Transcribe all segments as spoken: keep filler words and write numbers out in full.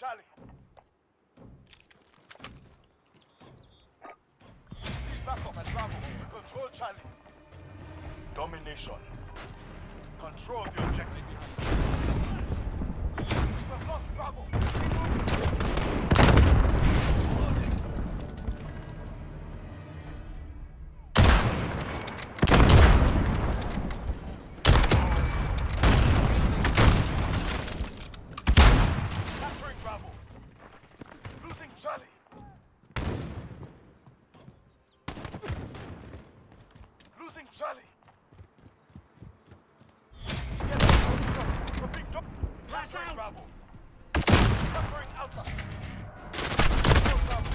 Charlie. Keep back up at Bravo. Control Charlie. Domination. Control the objective. We've lost Bravo. Capturing Bravo. Losing Charlie. Losing Charlie. Flash out! Bravo. Capturing Alpha. Bravo.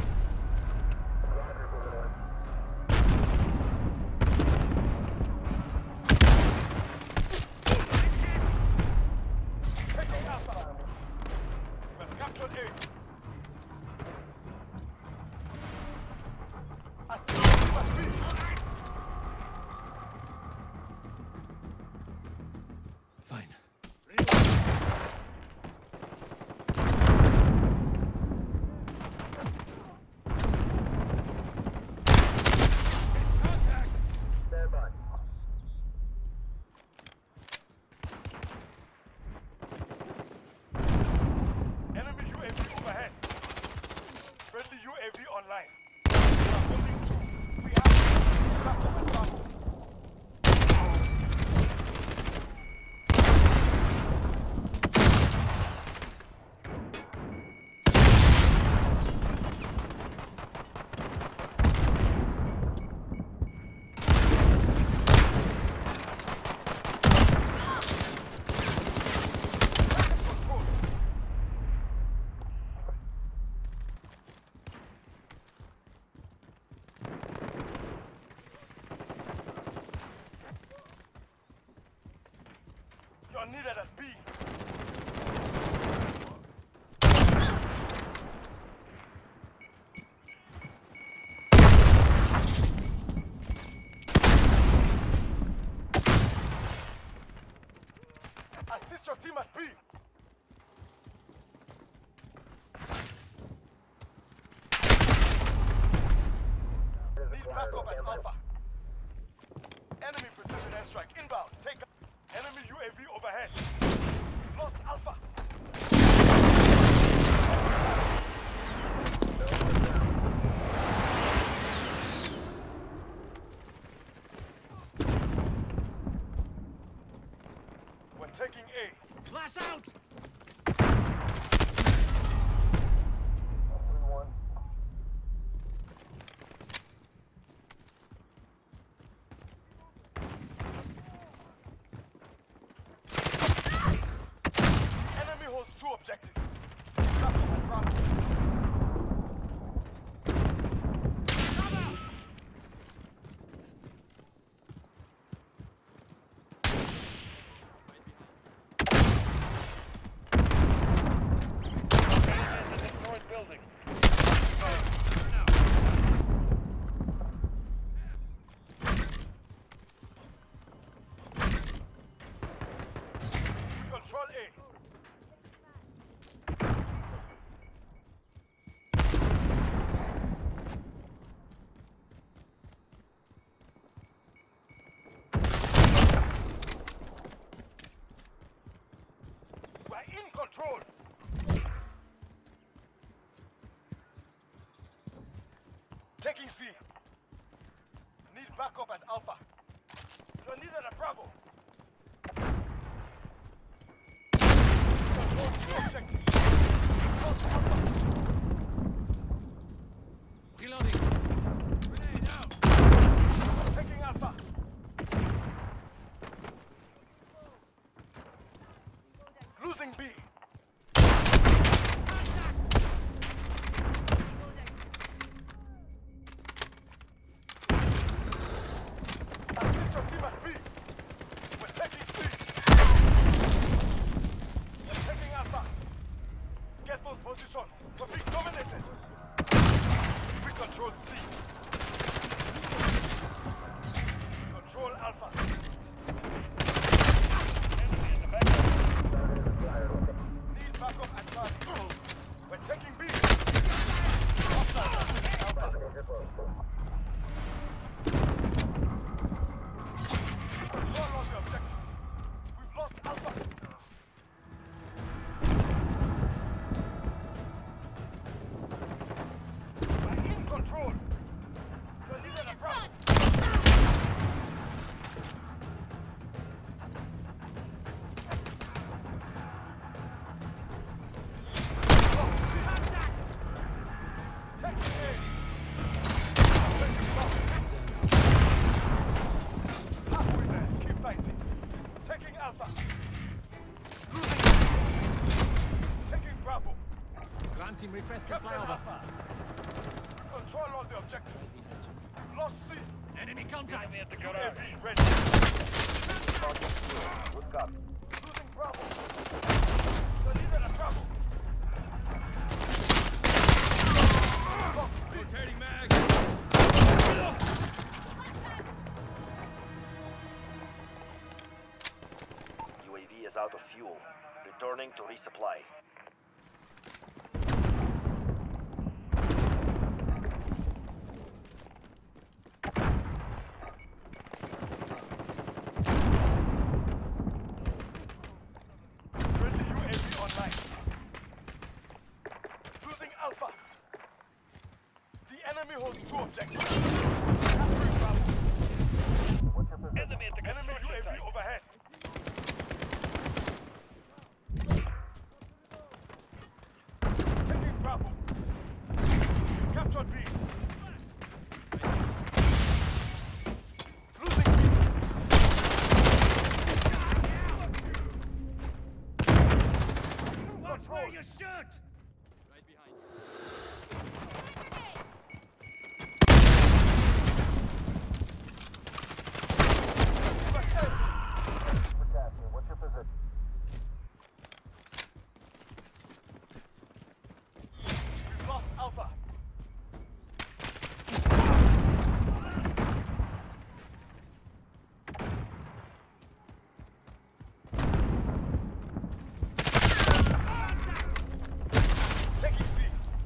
Taking Alpha. We've captured A. Assist must be. Fine. Enemy U A V overhead. Friendly U A V online. We are holding two. We have captured the Bravo. You're needed at B. Assist your team at B. Need backup at Alpha. Enemy precision airstrike inbound. Take enemy U A V overhead. Lost Alpha. We're taking A. Flash out! Enemy holds two objectives. Bravo and Bravo. Destroyed building. Control A. We're in control. Taking C. Need backup at Alpha. You're needed at Bravo. Control two objectives. Lost Alpha. Reloading. Grenade out. Taking Alpha. Losing B. Assist your team at B. We're taking C. We're taking Alpha. Team, request the Captain flyover. Alpha. Control all the objectives. Lost C. Enemy contact. U A V ready. Look up. Losing Bravo. The leader of Bravo. Lost B. Rotating mag. U A V is out of fuel. Returning to resupply. Friendly U A V online. Losing Alpha. The enemy holds two objectives. Capturing Bravo. Enemy at the enemy U A V overhead. Taking Bravo. Captured B. Losing B. Watch where you shoot! Right behind you. What's your position? We've lost Alpha. Taking C.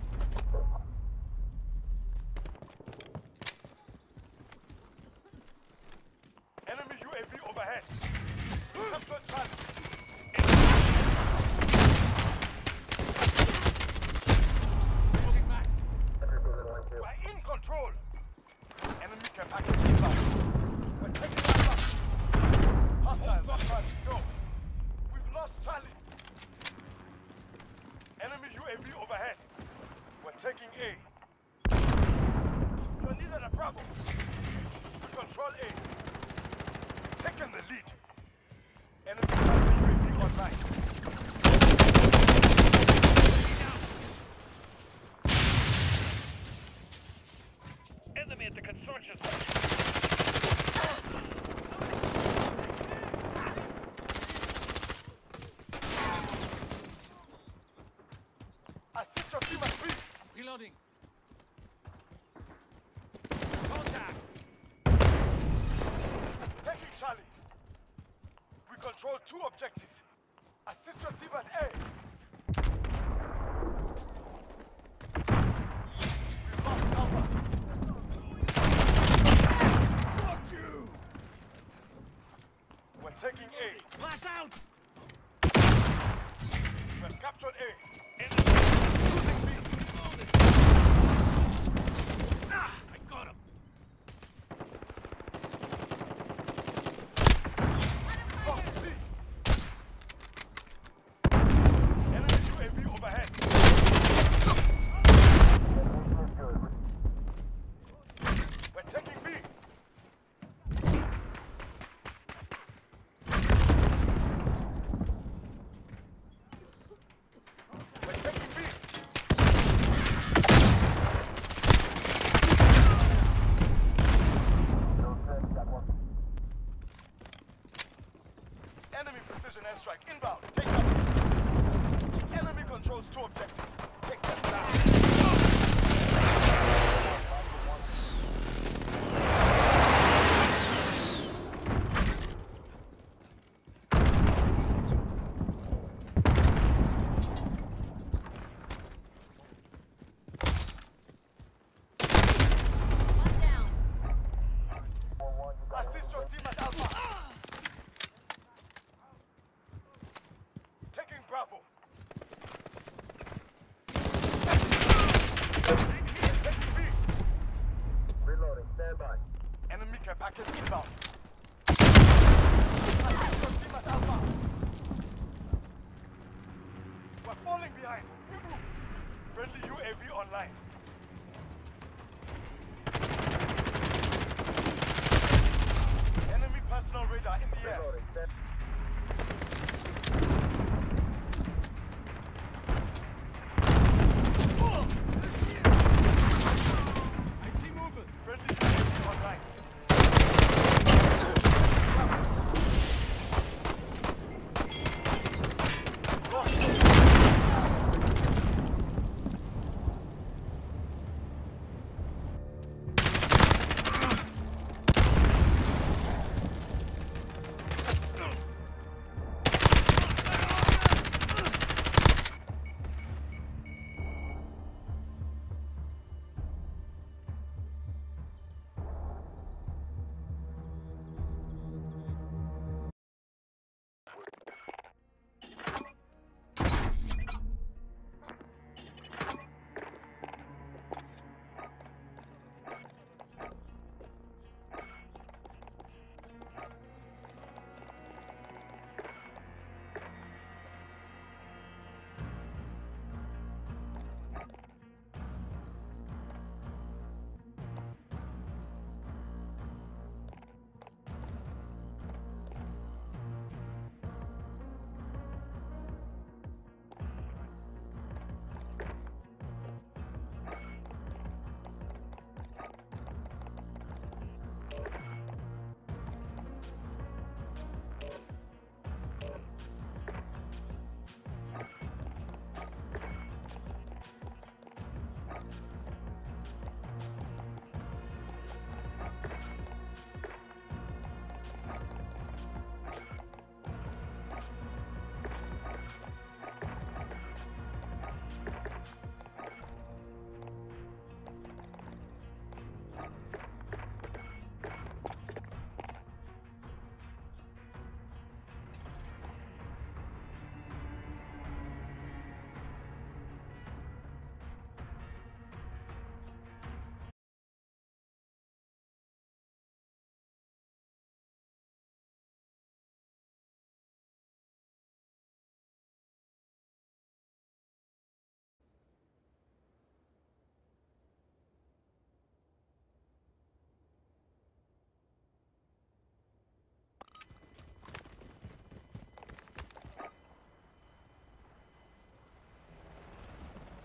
Enemy U A V overhead. Captured Charlie. Moving max. We're in control. Enemy can pack it inbound. We're taking Alpha. Hostiles are trying to go. We've lost Charlie. Enemy U A V overhead. We're taking A. We're needed at Bravo. We control A. Taking the lead. Enemy captain U A V online. Enemy at the construction site. Assist your team at B. Reloading. Contact. Taking Charlie. We control two objectives. Assist your team at A. We've lost Alpha. Fuck you! We're taking A. Flash out! We've captured A. Losing B. Ah, I got him. Lost B. Enemy U A V overhead. We're taking B. We're taking B. Enemy precision airstrike inbound. Take cover. Enemy controls two objectives. Take them down. One down. Assist your team at Alpha. Taking Bravo. Taking B. Reloading. Stand by. Enemy care package inbound. Assist your team at Alpha. We're falling behind. Move. Friendly U A V online. Enemy personal radar in the air. Reloading. Stand. Losing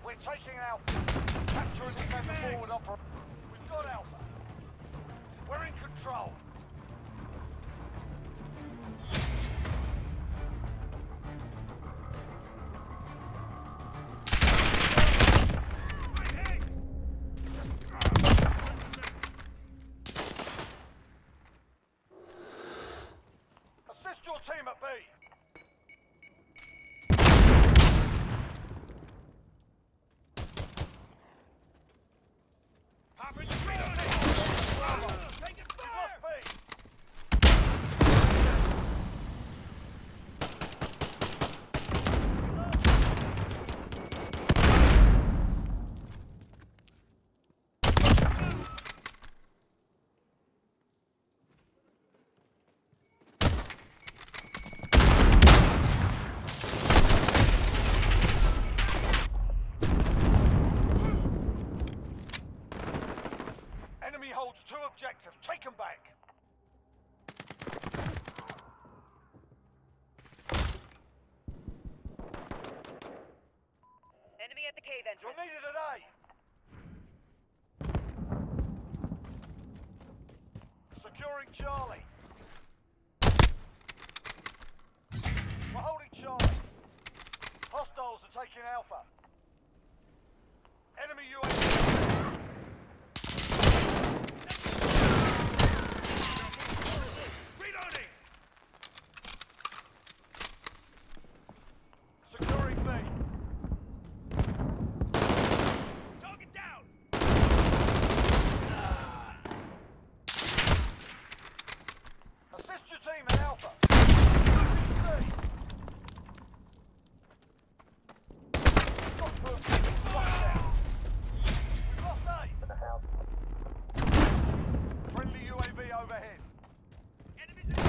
We're taking Alpha. Capturing this member forward operation. We've got Alpha. We're in control. Assist your team at B. Popping reloading! Taking fire! Lost B. Enemy holds two objectives. Take them back. Enemy at the cave You're entrance. needed at A. Securing Charlie. We're holding Charlie. Hostiles are taking Alpha. Enemy U A V. Reloading! Securing B. Target down! Assist your team at Alpha. C. Got first. Lost down. We've lost A. Friendly U A V overhead. Enemies in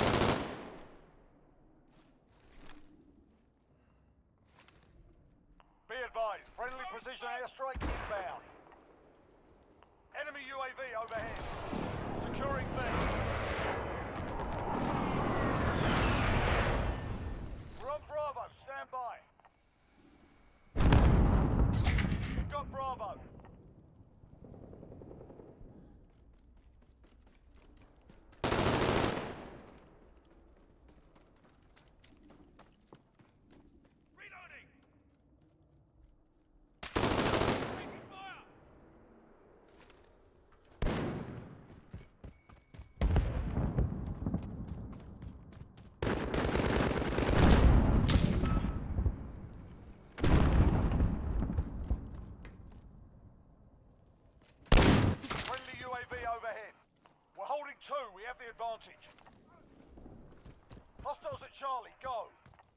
Be advised, friendly precision airstrike inbound. Enemy U A V overhead. Securing B. We're on Bravo, stand by. We've got Bravo. reloading! Taking fire! Friendly U A V overhead. We're holding two, we have the advantage. Hostiles at Charlie, go.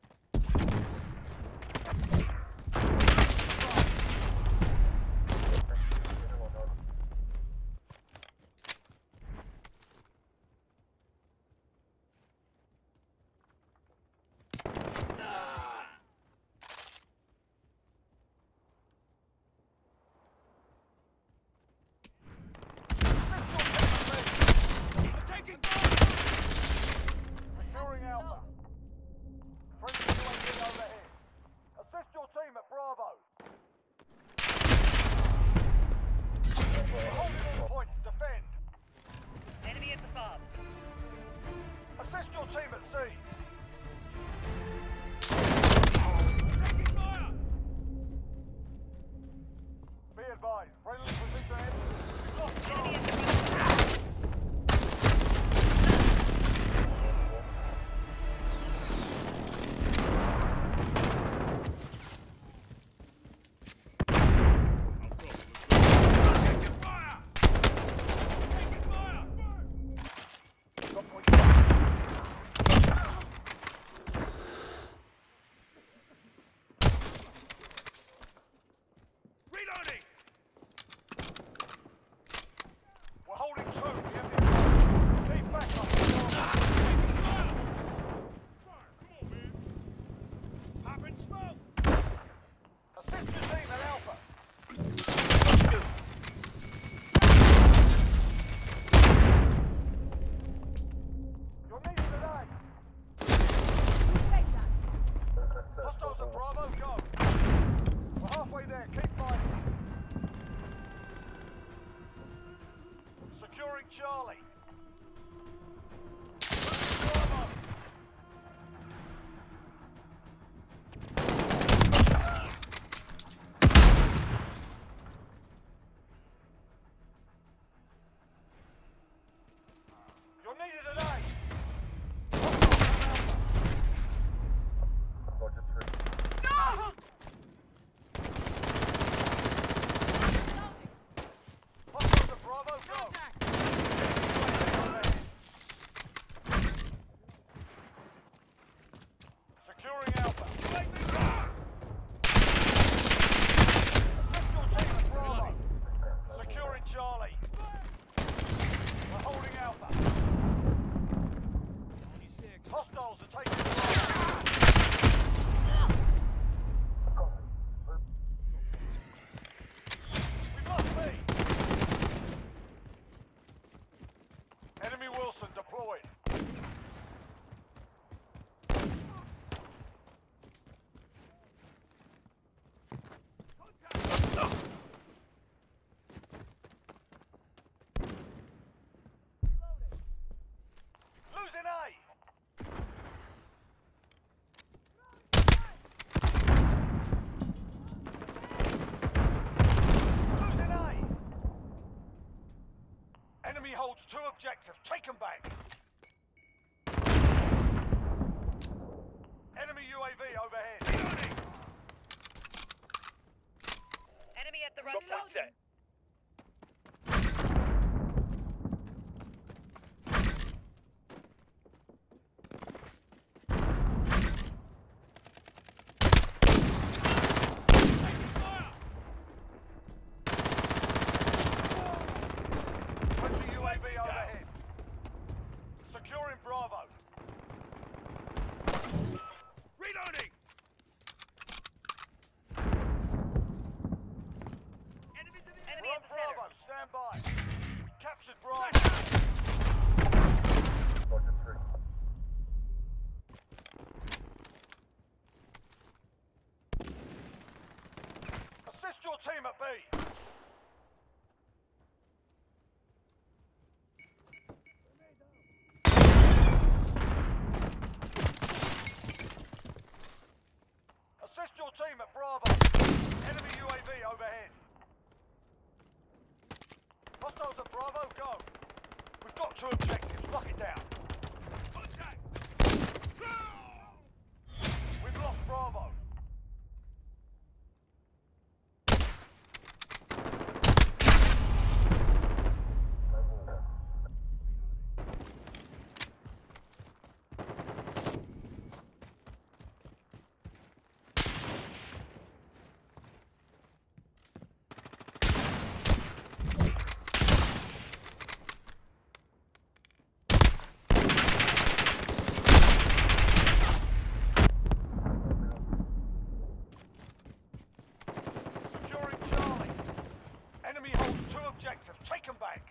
Taking fire! Securing Alpha. Friendly U A V overhead. Assist your team at Bravo. We're holding all points, defend. Enemy at the fob. Assist your team at C. Taking fire! Be advised, friendly precision air. We've lost Enemy Charlie. at the fob. Taking fire! Taking fire! Got point. Take them back. Enemy U A V overhead. Reloading. Enemy at the run Drop stop. point set. Taking fire. Friendly U A V overhead. Securing Bravo. Reloading. Enemies in the Enemy We're at on the center. Bravo. Stand by. We captured Bravo. Assist your team at B. Assist your team at Bravo. Enemy U A V overhead. Hostiles at Bravo, go. We've got two objectives. Lock it down. Contact. We've lost Bravo. Securing Charlie. Enemy holds two objectives. Take them back.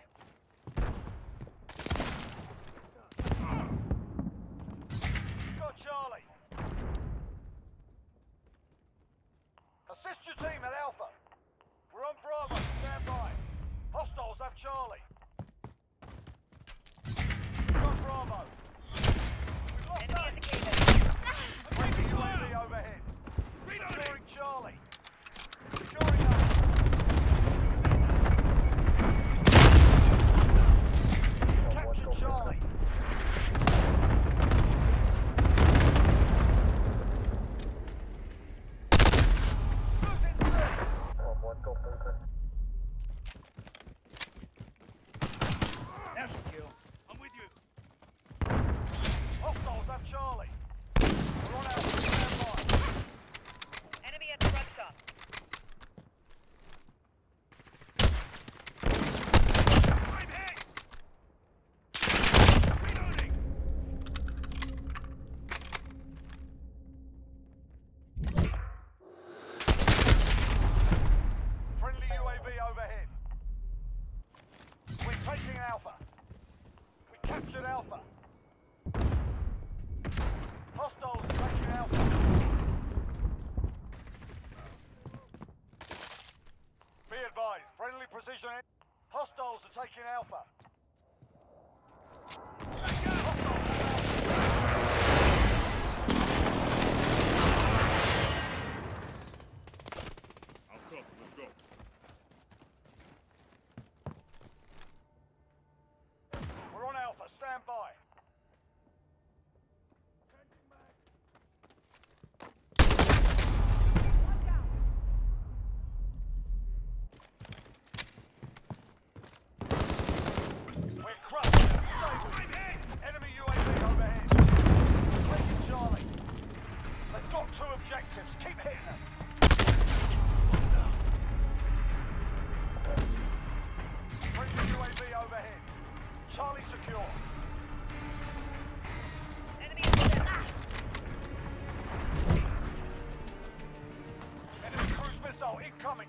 Got Charlie. Assist your team at Alpha. We're on Bravo. Stand by. Hostiles have Charlie. Got Bravo. We've lost Enemy at A. the Caven. Friendly U A V overhead. Reloading. Securing Charlie. Securing A. Capture Charlie. Losing C. That's a kill. I'm with you. Hostiles have Charlie. We're on our stand by. Enemy at the run stop. I'm hit. Reloading. Friendly U A V overhead. We're taking Alpha. We captured Alpha. Hostiles are taking Alpha. Be advised, friendly precision. Hostiles are taking Alpha. Hostiles have Alpha. I'll copy. Let's go. We're on Alpha, stand by. We're crushed. Stable. I'm hit. Enemy U A V overhead. Taking Charlie. They've got two objectives. Keep hitting them. Friendly U A V overhead. Charlie secure. Enemy at the center. Enemy cruise missile incoming.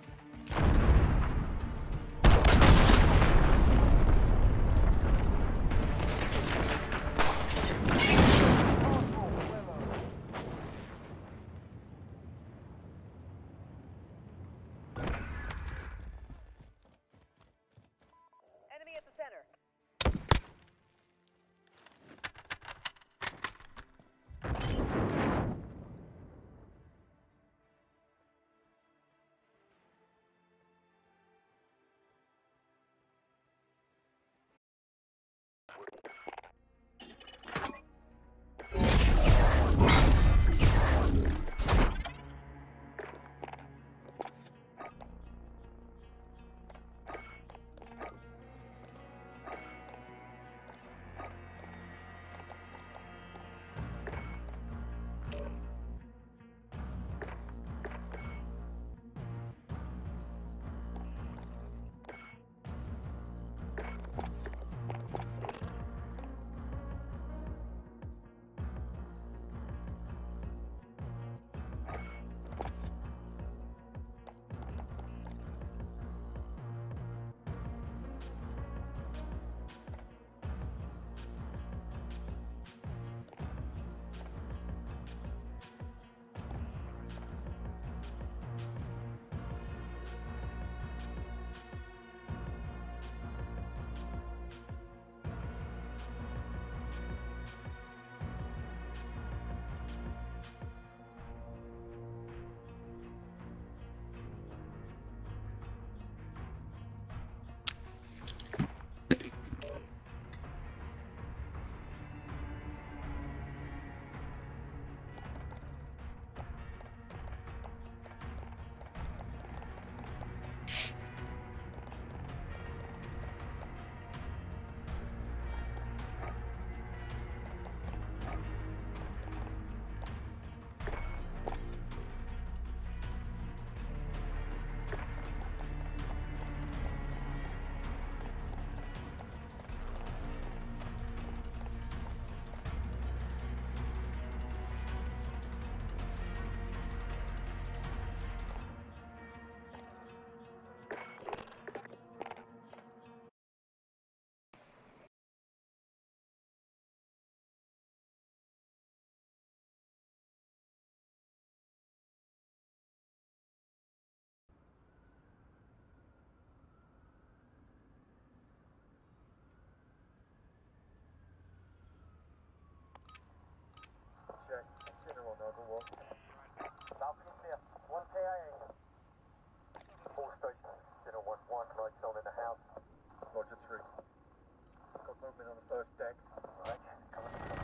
one K I A. Four stations, zero one one, lights on in the house. Roger three. Got movement on the first deck. Right, coming up.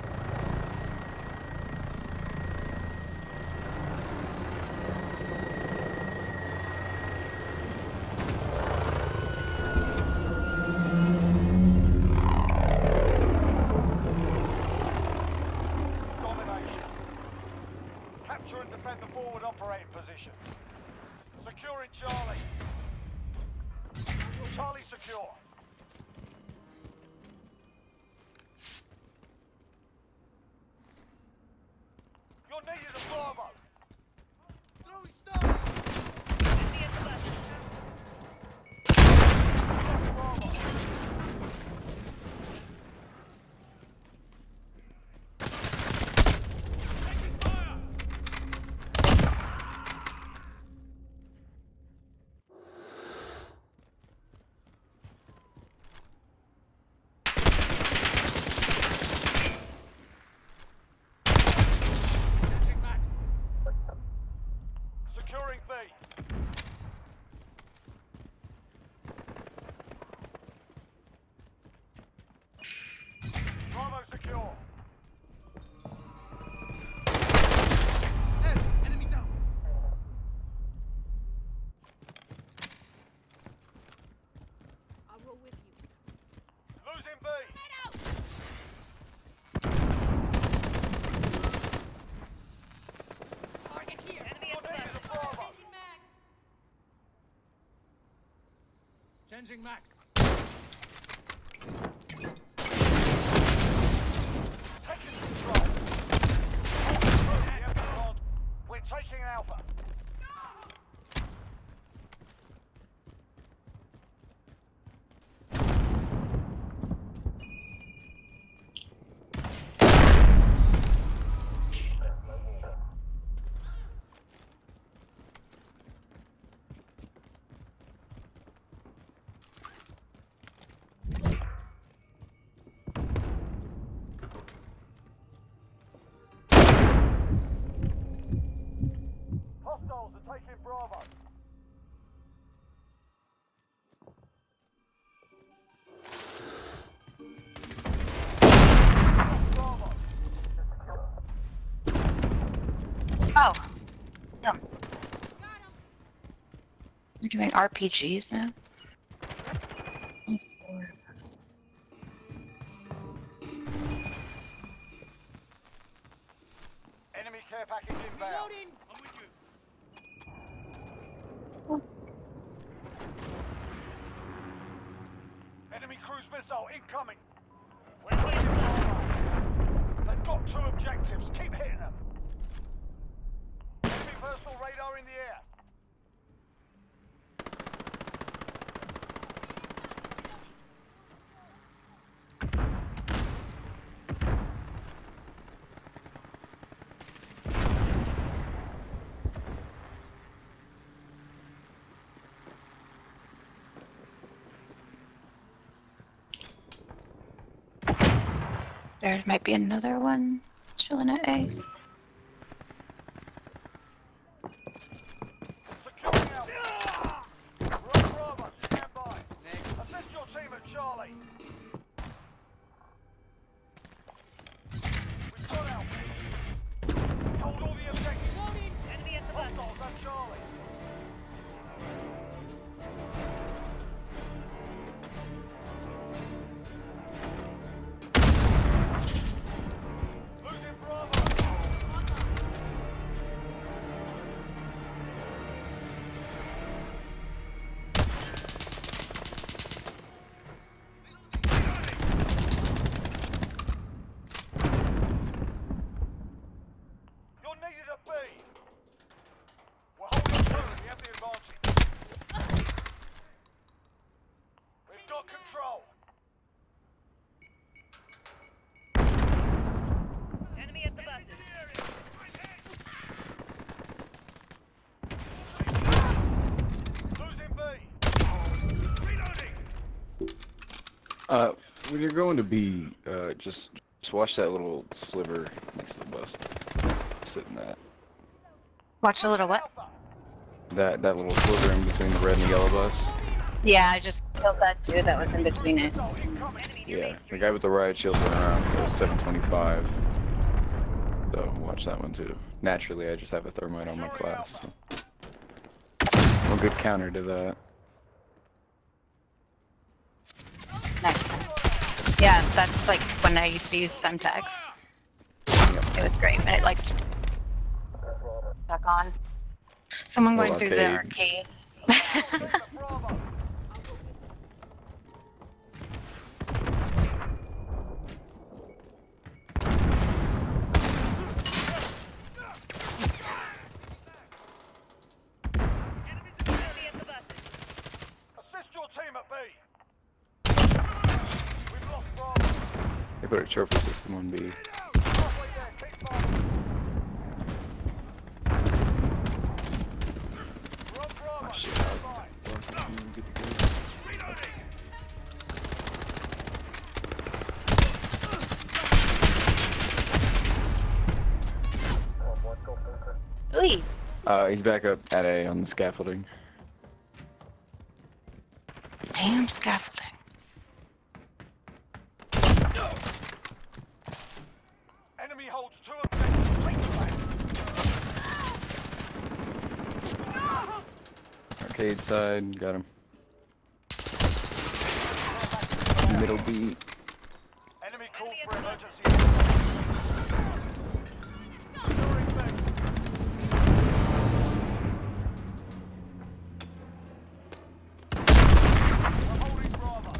Capture and defend the forward operating position. Securing Charlie. Charlie secure. You're needed at Bravo. Throwing stone. Enemy at the bus. Bravo. Securing B. Bravo secure. Enemy down. I'll roll with you. Losing B. Target here. Enemy You're at the needed bus. at Bravo. Changing max. Taking control. Hold true, the Emerald. We're taking Alpha. Hostiles are taking Bravo. Bravo. Oh, yeah. Got him. We're doing R P Gs now. Enemy care package inbound. Reloading. I'm with you. Enemy cruise missile incoming. We're taking Bravo. They've got two objectives. Keep hitting them. Enemy personal radar in the air. There might be another one chilling at A. Securing Alpha. We're on Bravo. Stand by. Assist your team at Charlie. We've got Alpha. Hold all the objectives. Loading. Enemy at the bus. Hostiles at Charlie. Losing Bravo. You're needed at B. We're holding through. We have the advantage. We've got control. Enemy at the bus. Losing B. Reloading. Uh, when you're going to B, uh, just just watch that little sliver next to the bus. Sit in that. Watch a little what? Alpha. That that little sliver in between the red and the yellow bus. Yeah, I just killed that dude that was in between it. Yeah, the guy with the riot shield went around uh, seven twenty-five. So watch that one too. Naturally, I just have a thermite on my class. So. A good counter to that. Nice. Yeah, that's like when I used to use Semtex. Yep. It was great, and it likes to back on. Someone Well, going through the arcade. Bravo. Enemy at the bus. Assist your team at B. We've lost Bravo. They put a trophy system on B. Halfway there, keep fighting. We're on Bravo. Oh, shit. Stand by. Good to go. Ooh. Uh, he's back up at A on the scaffolding. Damn scaffolding. Enemy holds two objectives. Take them back. Arcade side, got him. Middle B. Enemy called for emergency. Securing B. We're holding Bravo.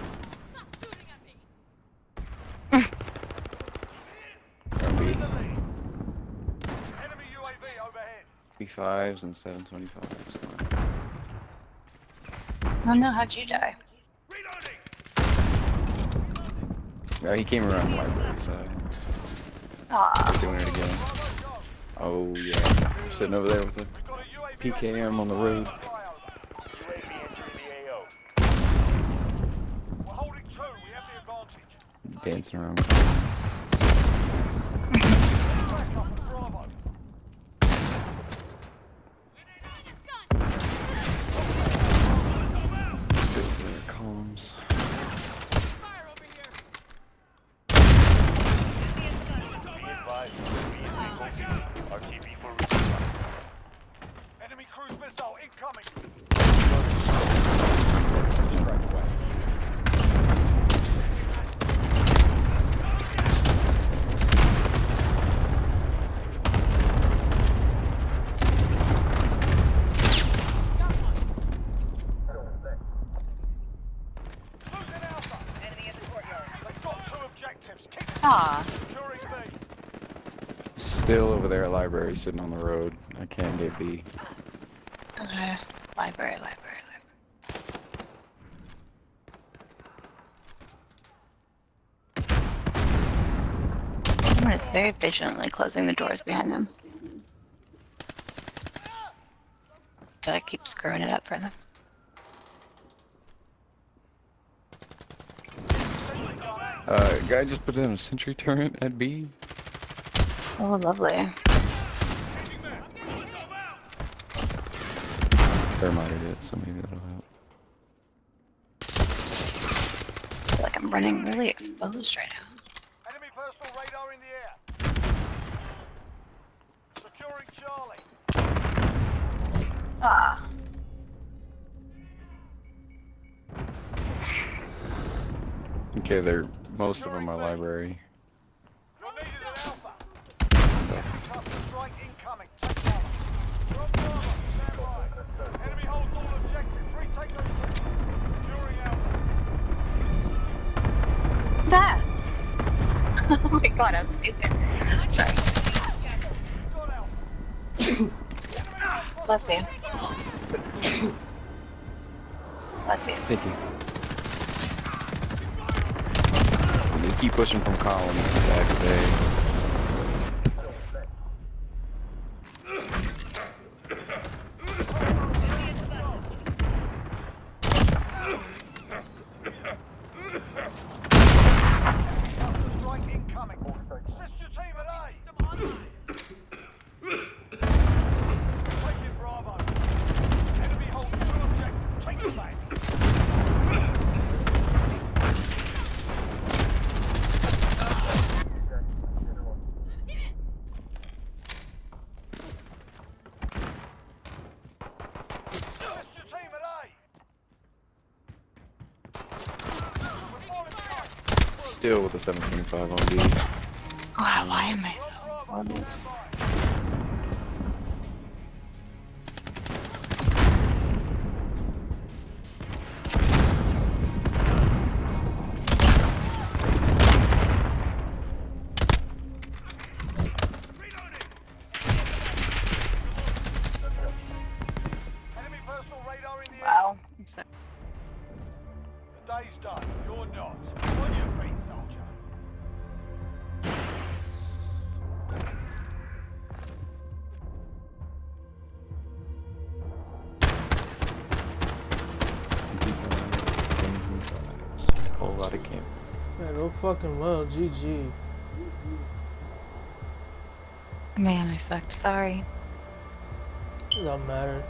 Or B. In the lead. Enemy U A V overhead. B fives and seven twenty-fives. Oh no, how'd you die? Oh, he came around the library side. Aw. We're doing it again. Oh yeah. Sitting over there with the We've got a U A V P K M on the road. U A V entering the A O. We're holding two. We have the advantage. Dancing around. Back up at Bravo. Still there, columns. Be advised, U A V is reconfiguring. R T B for resupply. Enemy cruise missile incoming. Strike away. Losing Alpha. Enemy in the courtyard. They've got two objectives. Keep Aw. securing B. Still over there at library, sitting on the road. I can't get B. Okay. Library, library, library. Someone is very vigilantly closing the doors behind them. I feel like I keep screwing it up for them. Uh, guy just put in a sentry turret at B. Oh, lovely. Thermite it, so maybe that'll help. I feel like I'm running really exposed right now. Enemy personal radar in the air. Securing Charlie. Ah. Okay, they're most of them are library. You're needed at Alpha. Cluster strike incoming. Take cover. We're on Bravo. Stand by. Enemy holds all objectives. Retake those. Securing Alpha. That. Oh my god, I was stupid. Sorry. Got Alpha. Bless you. Bless you. Thank you. They keep pushing from column back to A. Cluster strike incoming. Assist your team at A. Taking Bravo. still with a seven twenty-five on B. Wow, why am I so horrible? Enemy personal radar in the air. Wow. I'm sorry. The day's done. You're not. On your feet, soldier. Whole lot of camp. Man, go fucking well, G G. Man, I sucked. Sorry. It don't matter.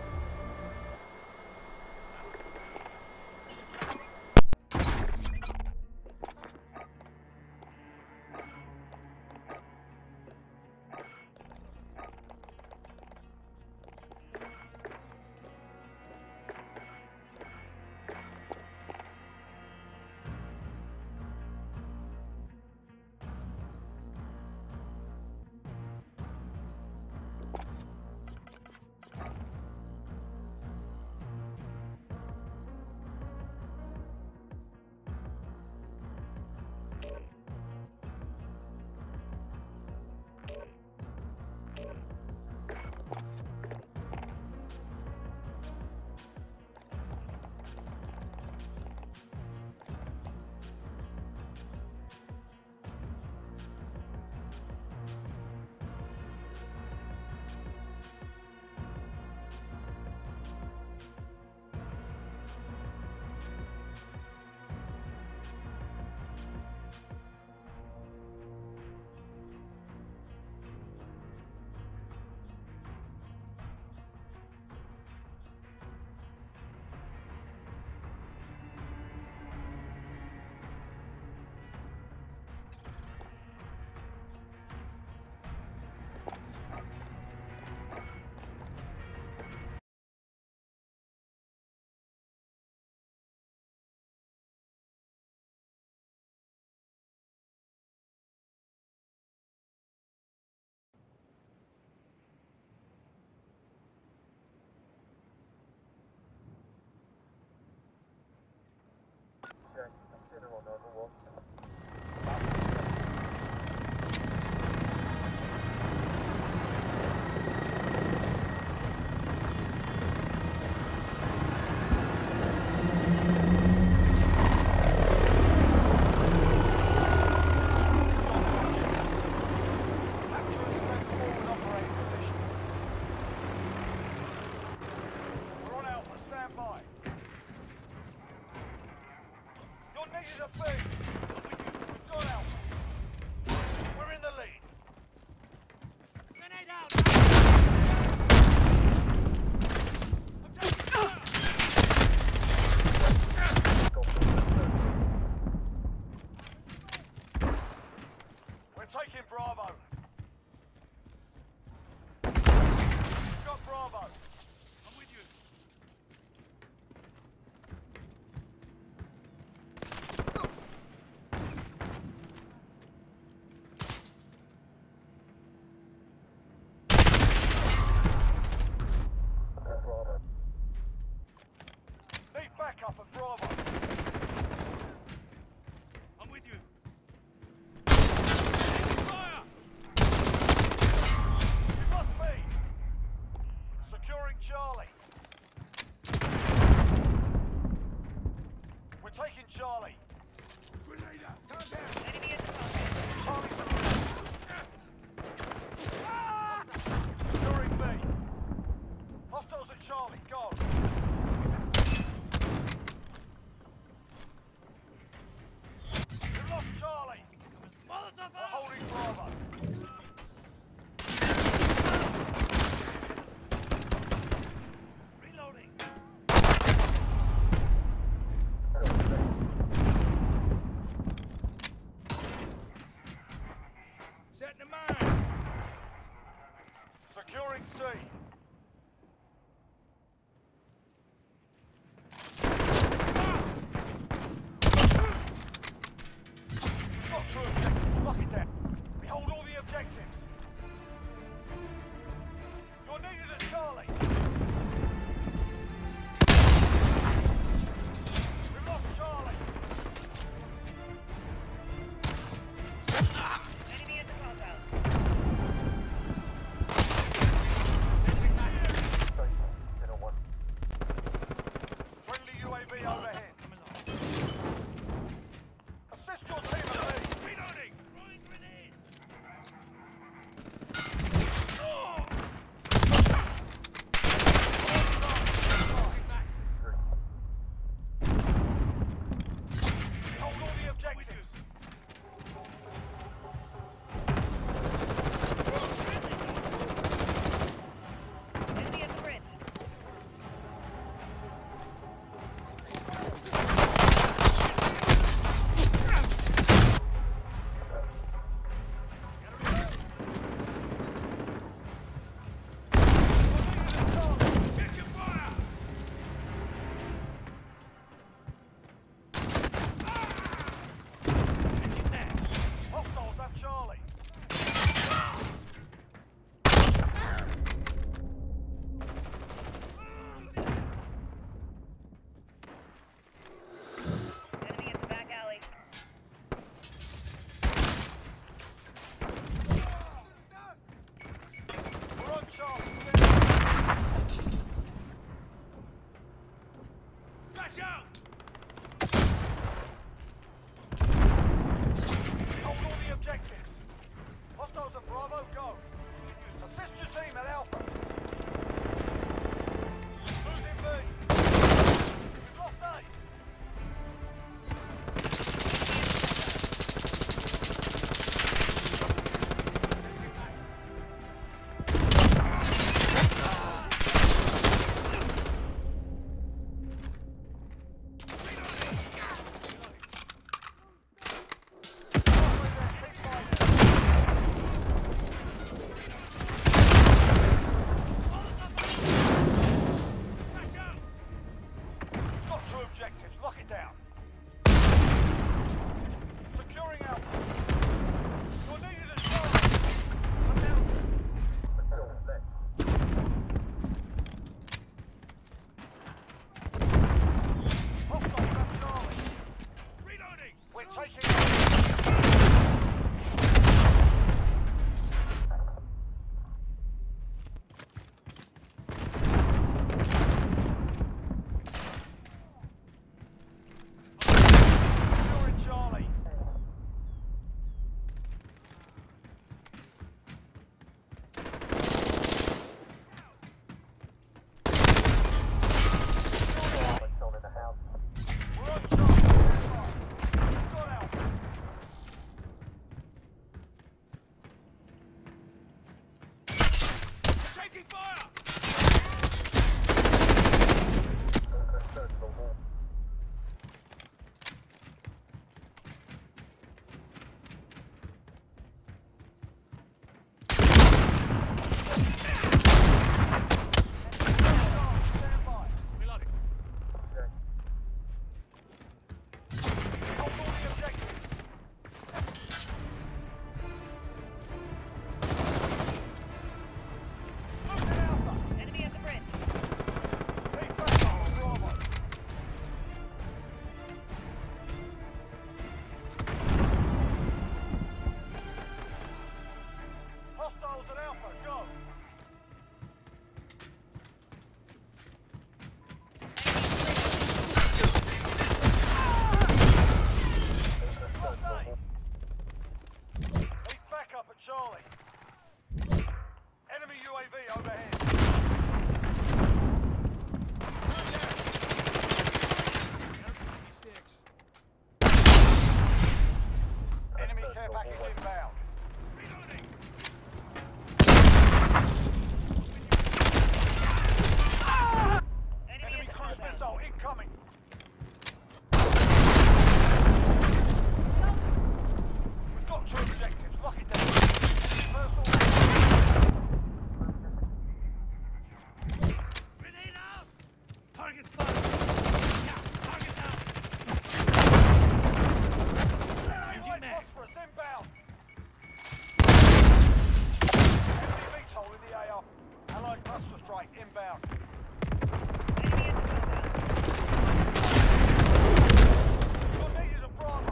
Needed a big. Got out. We're in the lead. Grenade out! We're taking Bravo. Got Bravo. I'm with you. Need backup at Bravo. I'm with you. Fire! You must be. Securing Charlie. We're taking Charlie. Grenade out! Contact! Enemy at the contact. Charlie secured. Securing B. Hostiles at Charlie. Go. We've lost Charlie. Molotov We're out! holding Bravo. Reloading! Setting a mine! Securing C. Taking fire! Stand by. Reloading. Hold all the objectives. Losing Alpha. Enemy at the bridge. Take back on Bravo. Hostiles at Alpha, go. Lost A. Need backup at Charlie. Enemy U A V overhead. fifty-six. Enemy care package inbound. Reloading. Enemy Enemy at the cruise compound. missile incoming. We've got two objectives. Lock it down. Personal. Grenade out! Target spotted! Yeah, target down! Changing Right, mag. phosphorus inbound. Enemy V TOL in the A R. Allied cluster strike inbound. Enemy at the compound. You're needed at Bravo.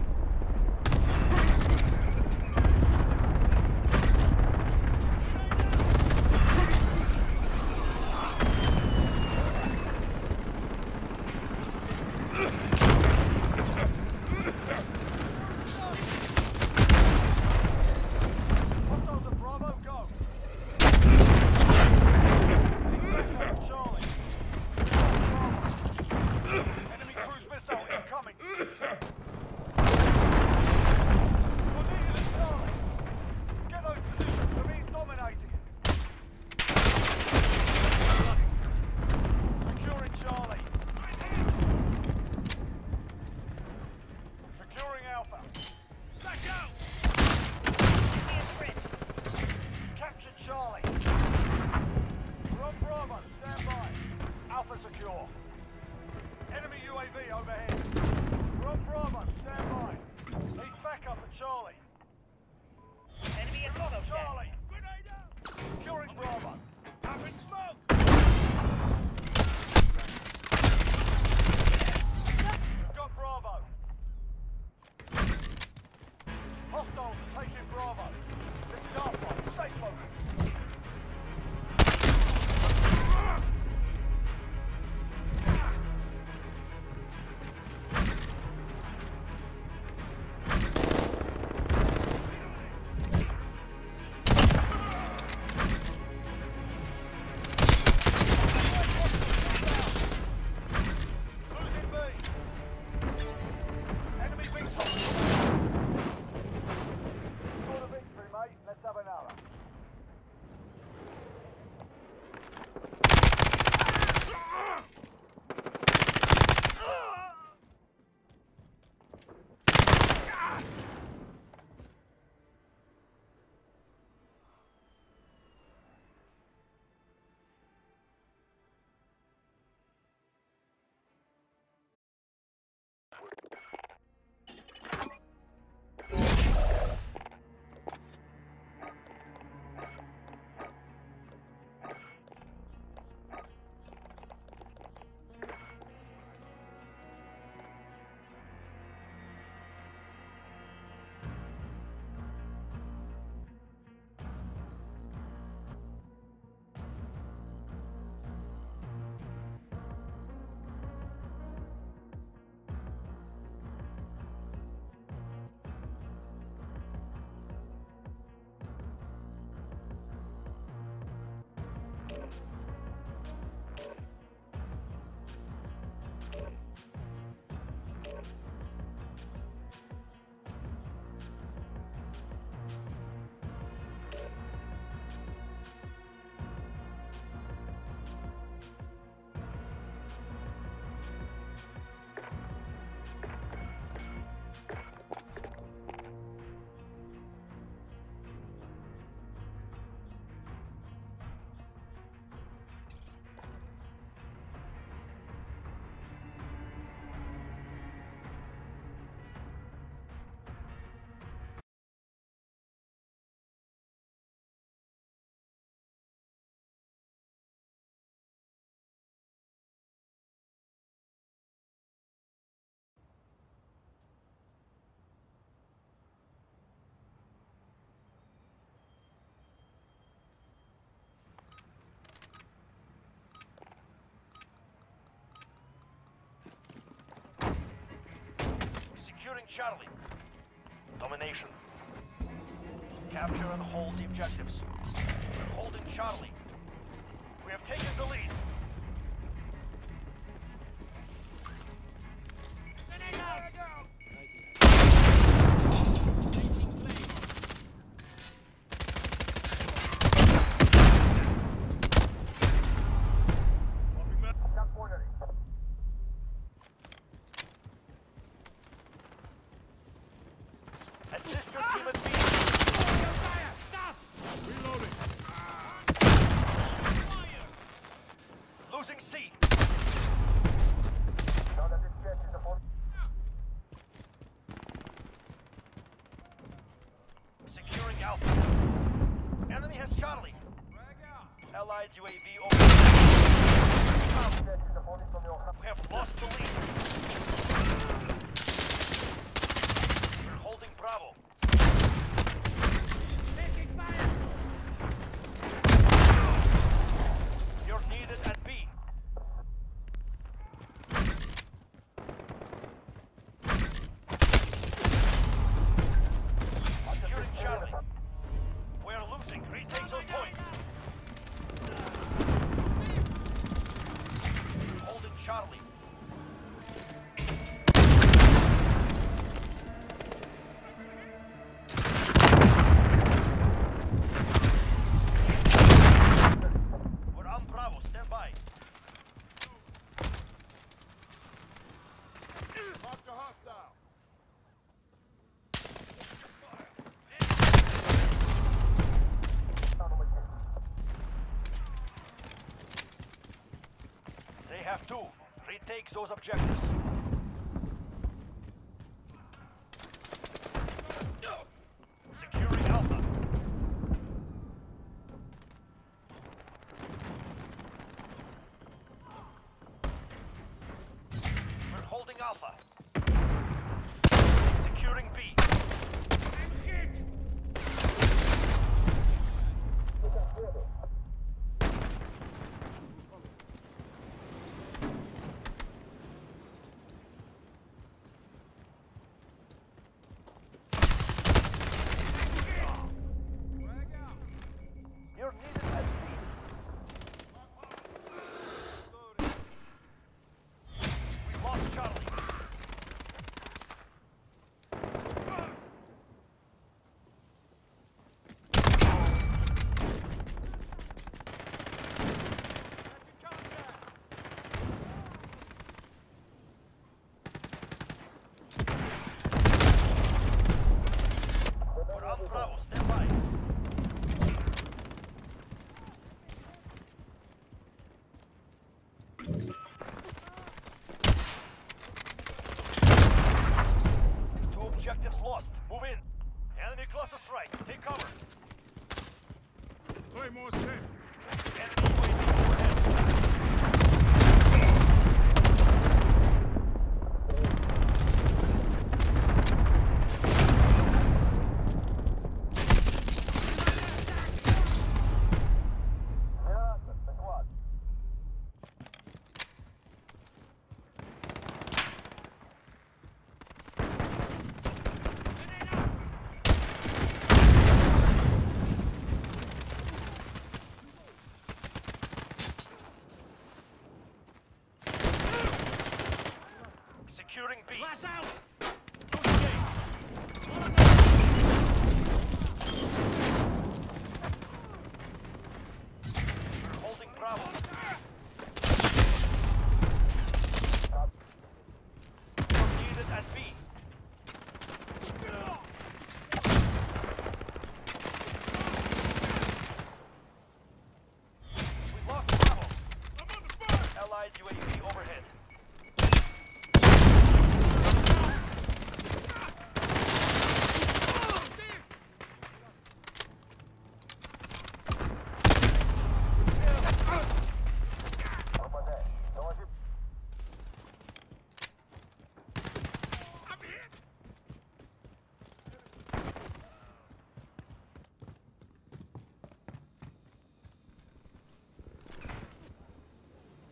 Hostiles at Bravo, go. Charlie. Enemy cruise missile incoming. You're needed at Charlie. Get those positions. The means dominating it. Securing Charlie. Securing Alpha. Back out! Enemy at the bridge. Captured Charlie. We're on Bravo. Stand by. Alpha secure. Enemy U A V overhead. We're on Bravo. Stand by. Need backup at Charlie. Enemy at the compound. Charlie. Grenade out! Securing Bravo. Up in smoke! We've got Bravo. Hostiles are taking Bravo. This is our fight. Stay focused. Losing B. Enemy V TOL. Score the victory, mate. Let's have another. Charlie. Domination. Capture and hold the objectives. We're holding Charlie. We have taken the lead. Assist your team at B. Reloading. Losing C. Securing Alpha. Enemy has Charlie. Allied U A V over. We have lost the lead. We're holding Bravo. You're needed at B. Securing Charlie. We're losing. Retake those points. Holding Charlie. We're on Bravo. Stand by. Mark the hostile. They have two. Retake those objectives. Securing Alpha. We're holding Alpha. Securing B. You're needed at B. We lost Charlie. We're on Bravo. Stand by. Two objectives lost. Move in. Enemy cluster strike. Take cover. Claymore set. Enemy U A V overhead. Securing B. Flash out! We're holding Bravo. You're needed at B. We lost Bravo. I'm under fire. Allied U A V overhead. I'm hit.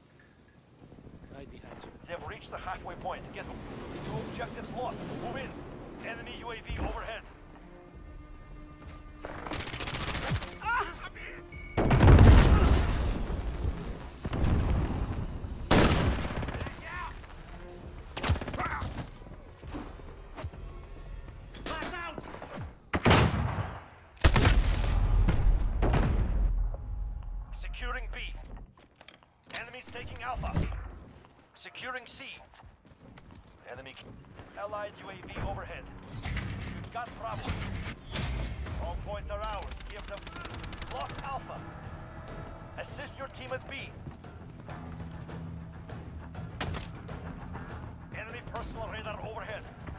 Right behind you. They've reached the halfway point. Get them. Two objectives lost. Move in. Enemy U A V overhead. Pass out! Securing B. Enemies taking Alpha. Securing C. Enemy. Allied U A V overhead. We've got Bravo. All points are ours. Give them. Lost Alpha. Assist your team at B. Enemy personal radar overhead.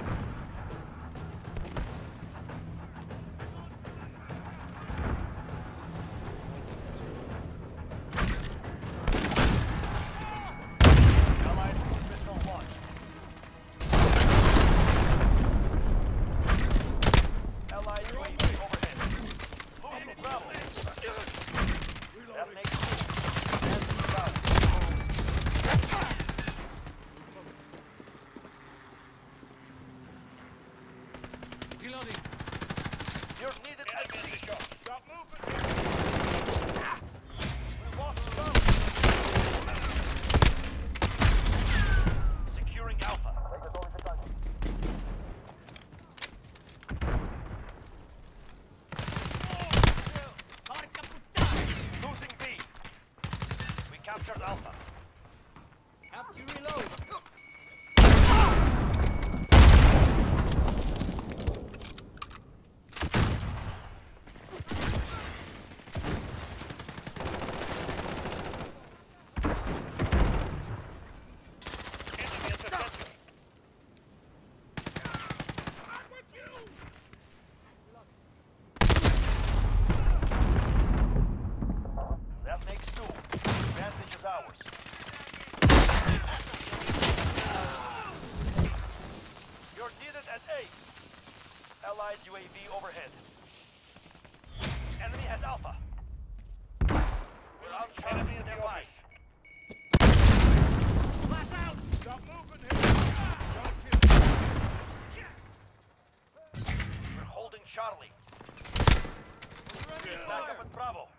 Allied cruise missile launched. Allied U A V overhead. Losing Bravo. That makes two. Enemy down. Reloading. You're needed at C. Got movement. We lost Bravo. Securing Alpha. Losing B. We captured Alpha. Have to reload. Enemy at the center. That makes two. Advantage is ours. You're needed at A. Allied U A V overhead. Enemy has Alpha. We're on Charlie. Enemy in the Stand by. office. Pass out! Got movement here. We're holding Charlie. Back up at Bravo.